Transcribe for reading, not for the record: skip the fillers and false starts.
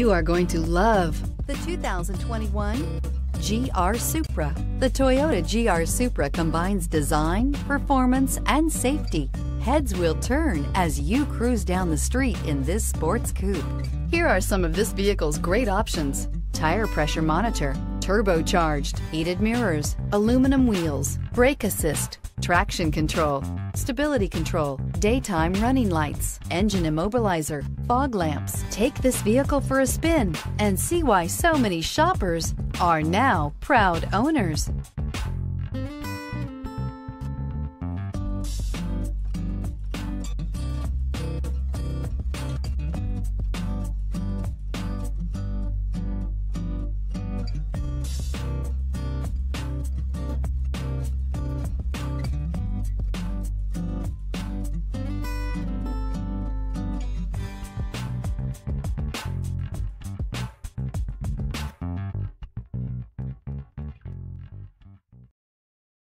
You are going to love the 2021 GR Supra. The Toyota GR Supra combines design, performance, and safety. Heads will turn as you cruise down the street in this sports coupe. Here are some of this vehicle's great options: tire pressure monitor, turbocharged, heated mirrors, aluminum wheels, brake assist, traction control, stability control, daytime running lights, engine immobilizer, fog lamps. Take this vehicle for a spin and see why so many shoppers are now proud owners.